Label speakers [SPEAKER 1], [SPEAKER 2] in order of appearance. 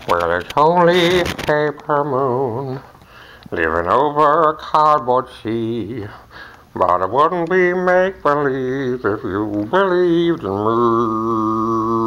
[SPEAKER 1] Well, it's only a paper moon living over a cardboard sea. But it wouldn't be make-believe if you believed in me.